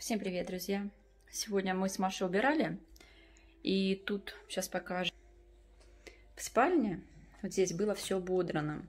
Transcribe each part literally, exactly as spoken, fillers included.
Всем привет, друзья! Сегодня мы с Машей убирали, и тут, сейчас покажу, в спальне, вот здесь было все ободрано.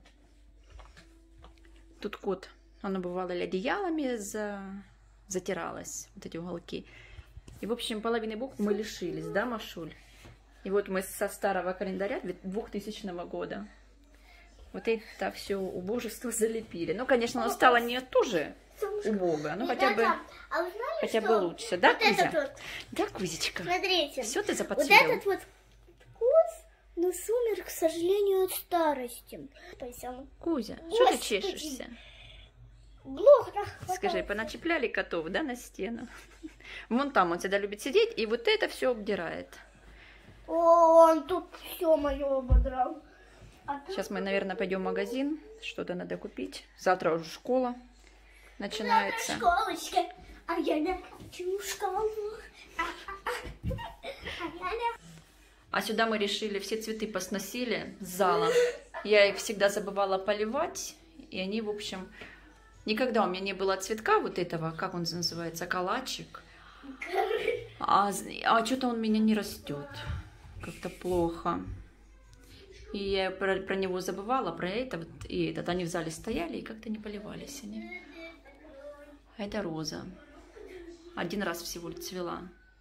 Тут кот, оно бывало или одеялами за... затиралось, вот эти уголки. И, в общем, половины букв мы лишились, да, Машуль? И вот мы со старого календаря двухтысячного года вот это все убожество залепили. Ну, конечно, оно стало не тоже убого, ну хотя бы, а вы знали, хотя что бы лучше, да, вот Кузя? этот вот, да, Кузечка? смотрите, Все ты вот заподсвечила? этот вот вкус, но сумер, к сожалению, от старости. Кузя, что ты Господи. чешешься? Плохо. Скажи, поначепляли котов, да, на стену? Вон там он всегда любит сидеть, и вот это все обдирает. О, он тут все мое ободрал. А Сейчас мы, наверное, пойдем в магазин, что-то надо купить. Завтра уже школа начинается. Школочка, а я не хочу в школу. А, а, а. А я не... А сюда мы решили, все цветы посносили с зала. Я их всегда забывала поливать, и они, в общем, никогда у меня не было цветка вот этого, как он называется, калачик. А, а что-то он у меня не растет, как-то плохо. И я про, про него забывала, про это вот, и этот. Они в зале стояли и как-то не поливались они. А это роза. Один раз всего цвела.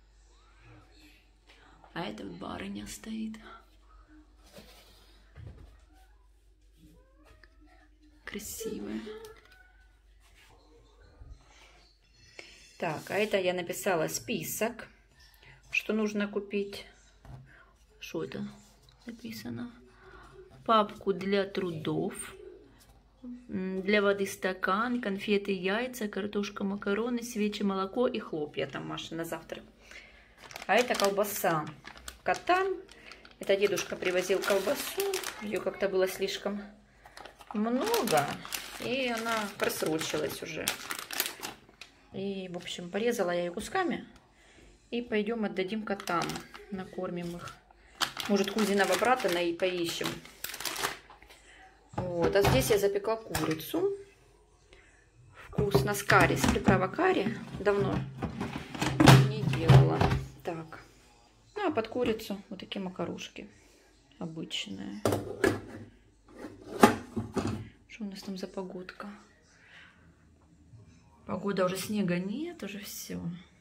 А это вот барыня стоит. Красивая. Так, а это я написала список, что нужно купить. Что это написано? Папку для трудов, для воды стакан, конфеты, яйца, картошка, макароны, свечи, молоко и хлопья. Там Маша на завтрак. А это колбаса котам. Это дедушка привозил колбасу. Ее как-то было слишком много. И она просрочилась уже. И, в общем, порезала я ее кусками. И пойдем отдадим котам. Накормим их. Может, Кузиного брата и поищем. Вот. А здесь я запекла курицу. Вкусно с карри. С приправа карри. Давно не делала. Так. Ну, а под курицу вот такие макарушки. Обычные. Что у нас там за погодка? Погода, уже снега нет, уже все.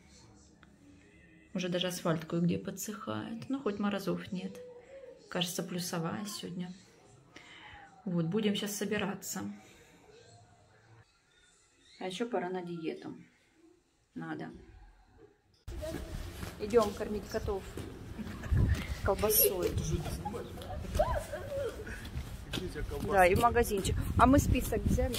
Уже даже асфальт кое-где подсыхает. Ну, хоть морозов нет. Кажется, плюсовая сегодня. Вот, будем сейчас собираться. А еще пора на диету. Надо. Идем кормить котов колбасой. Да, и в магазинчик. А мы список взяли?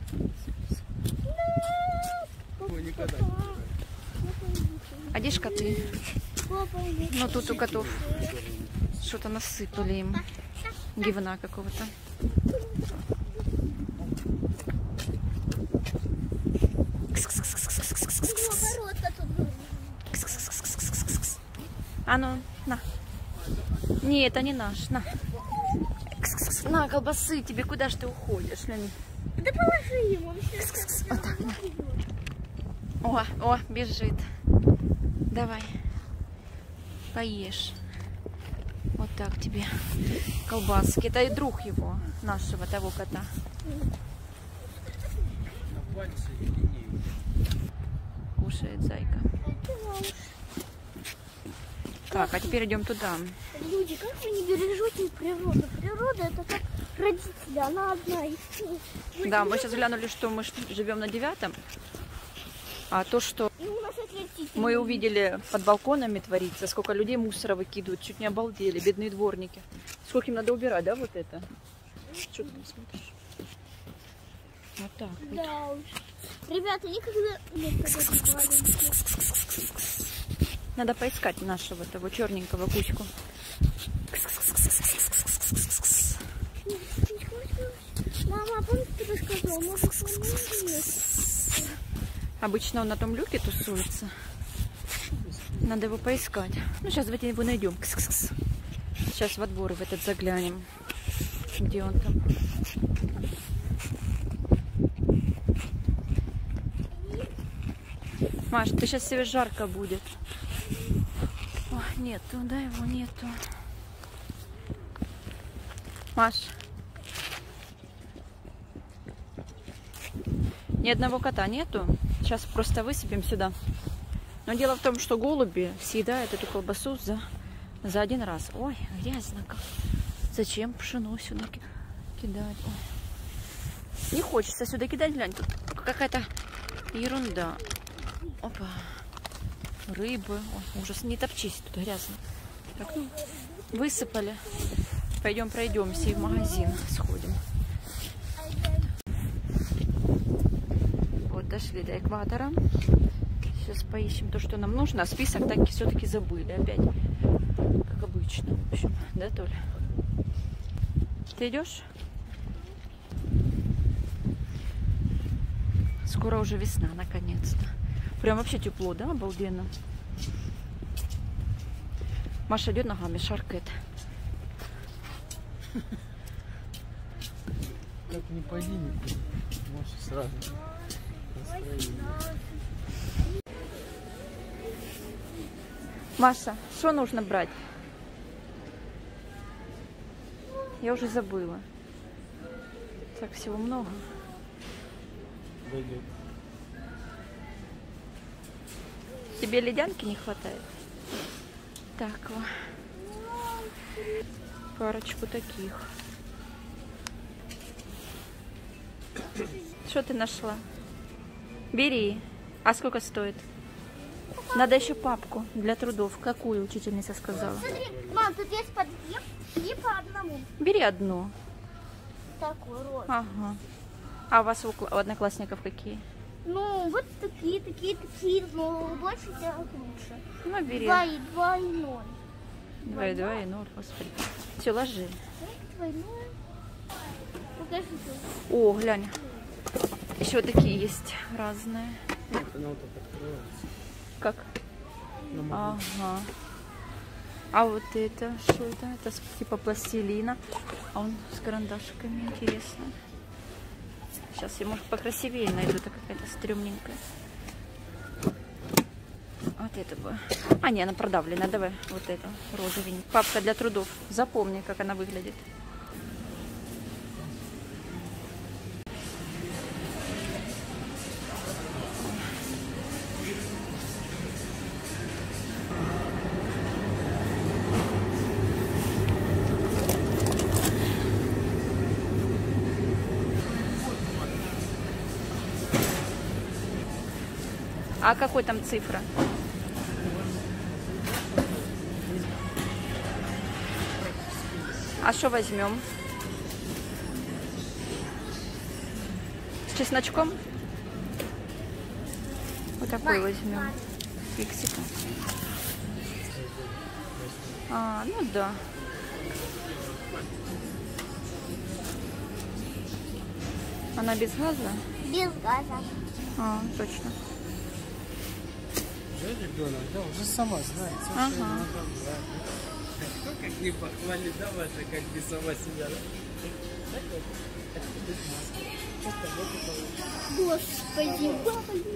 А где ж коты? Ну тут у котов что-то насыпали им. Гивна какого-то. А ну, на. Не, это не наш, на. На, колбасы, тебе куда ж ты уходишь? Да положи ему. Вот так, на. О, о, бежит. Давай, поешь. Вот так тебе колбаски. Это и друг его, нашего того кота. Кушает зайка. Так, а теперь идем туда. Люди, как вы не бережете природу? Природа это как родители, она одна. И все. Да, мы сейчас глянули, что мы живем на девятом. А то, что мы увидели под балконами творится, сколько людей мусора выкидывают, чуть не обалдели, бедные дворники. Сколько им надо убирать, да, вот это? Что ты не смотришь? Вот так вот. Да уж. Ребята, никогда... Надо поискать нашего того черненького кучку. Мама, помнишь, ты рассказывала? Может, он есть? Обычно он на том люке тусуется. Надо его поискать. Ну, сейчас давайте его найдем. Сейчас во двор в этот заглянем. Где он там? Маш, ты сейчас себе жарко будет. О, нету, да, его нету. Маш. Ни одного кота нету. Сейчас просто высыпем сюда. Но дело в том, что голуби съедают эту колбасу за, за один раз. Ой, грязно как. Зачем пшено сюда кидать? Ой. Не хочется сюда кидать, глянь. Тут какая-то ерунда. Опа. Рыбы. Ой, ужас, не топчись, тут грязно. Так, ну, высыпали. Пойдем пройдемся и в магазин сходим. Вот, дошли до экватора. Сейчас поищем то, что нам нужно. А список так все-таки забыли опять. Как обычно, в общем. Да, Толя? Ты идешь? Скоро уже весна, наконец-то. Прям вообще тепло, да? Обалденно. Маша идет ногами, шаркает. Как не погинет, Маша сразу настроение. Маша, что нужно брать? Я уже забыла. Так всего много. Дойдет. Тебе ледянки не хватает? Так, вот. Парочку таких. Что ты нашла? Бери. А сколько стоит? Надо еще папку для трудов. Какую учительница сказала? Смотри, мам, тут есть по две и по одному. Бери одну. Такой рот. Ага. А у вас у одноклассников какие? Ну, вот такие, такие, такие, но больше делать лучше. Ну, бери. Два и два и ноль. Два и два и ноль, господи. Все, ложи. Двойное. Покажи. О, глянь. Еще такие есть разные. Нет, она вот так открывается. Как? Ага. А вот это, что это? Это типа пластилина. А он с карандашиками, интересно. Сейчас я, может, покрасивее найду. Это какая-то стрёмненькая. Вот это бы. А, не, она продавлена. Давай вот это, розовенькая. Папка для трудов. Запомни, как она выглядит. А какой там цифра? А что возьмем? С чесночком? Вот такой возьмем. Фиксика. А, ну да. Она без газа? Без газа. А, точно. Да, ребенок, да, уже сама знает. Все, Ага. что надо брать. Кто как не похвалит, да, Маша, как не сама себя, да? Так вот. Это без маски. Просто вот это вот. Господи,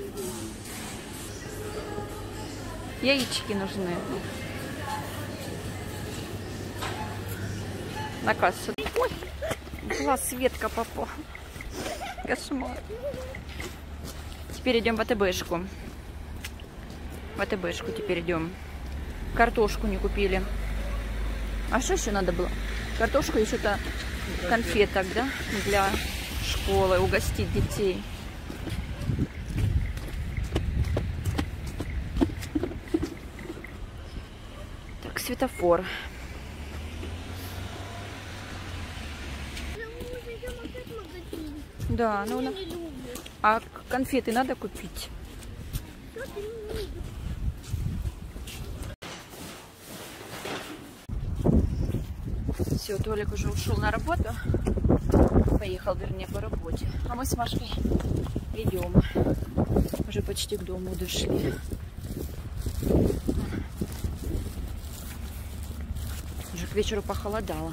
Яички нужны. На кассу. Ой, глаз Светка попал. Кошмар. Теперь идем в АТБшку. В АТБшку теперь идем. Картошку не купили. А что еще надо было? Картошку и что-то конфеток, да? Для школы угостить детей. Так, светофор. Да, ну на... А конфеты надо купить? Все, Толик уже ушел на работу. Поехал, вернее, по работе. А мы с Машкой идем. Уже почти к дому дошли. Уже к вечеру похолодало.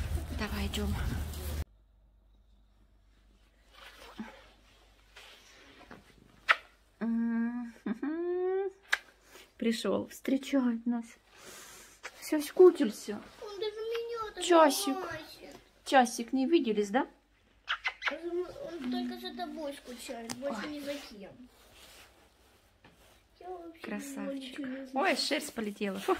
Давай идем. пришел встречать нас. Все скучился. Он даже меня Часик. Часик, не виделись, да? Он только за тобой скучает, больше Ой. ни за кем. Красавчик. Ой, шерсть полетела. Фу.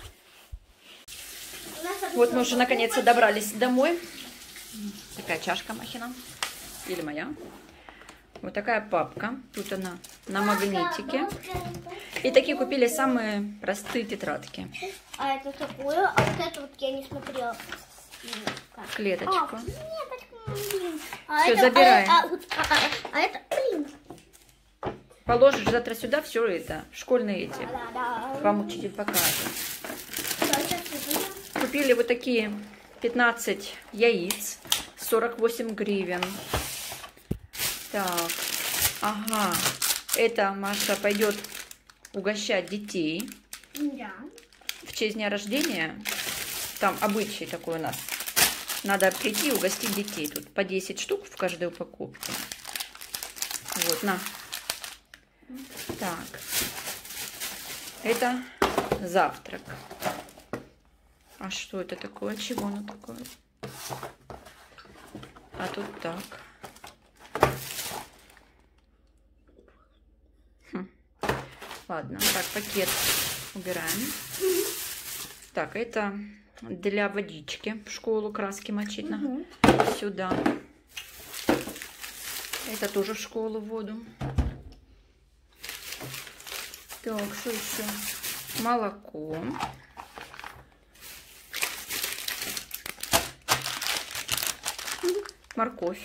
Вот мы уже наконец-то добрались домой. Такая чашка Махина. Или моя. Вот такая папка. Тут она на магнитике. И такие купили самые простые тетрадки. А это такое, а вот это вот я не смотрела. Клеточку. А, нет, блин. А Все, это, забираем. А, а, а, а, а это, блин. Положишь завтра сюда все это. Школьные эти. Да, да. Вам учитель покажет. Купили вот такие пятнадцать яиц. сорок восемь гривен. Так. Ага. Это Маша пойдет угощать детей. Да. В честь дня рождения. Там обычай такой у нас. Надо прийти и угостить детей. Тут по десять штук в каждой упаковке. Вот, на. Так. Это завтрак. А что это такое? Чего оно такое? А тут так. Хм. Ладно, так, пакет убираем. Так, это для водички в школу краски мочить. Угу. Сюда. Это тоже в школу воду. Так, что еще? Молоко. Морковь.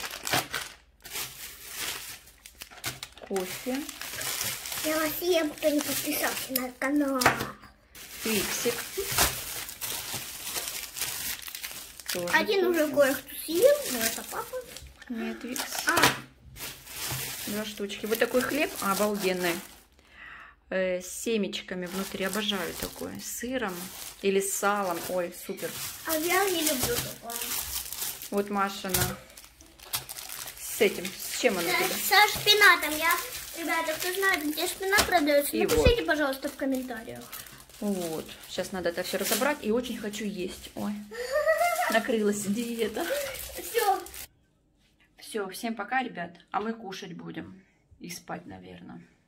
Кофе. Я вас ем, кто не подписался на канал. Фиксик. Тоже Один кофе. уже кое-кто съел, но это папа. Нет, Викс. А. Два штучки. Вот такой хлеб обалденный. Э, с семечками внутри. Обожаю такое. С сыром или с салом. Ой, супер. А я не люблю такое. Вот Машина. С этим. С чем она тебе? Со шпинатом. Я, ребята, кто знает, где шпинат продается, И напишите, вот. пожалуйста, в комментариях. Вот. Сейчас надо это все разобрать. И очень хочу есть. Ой. Накрылась диета. Все. Все, всем пока, ребят. А мы кушать будем. И спать, наверное.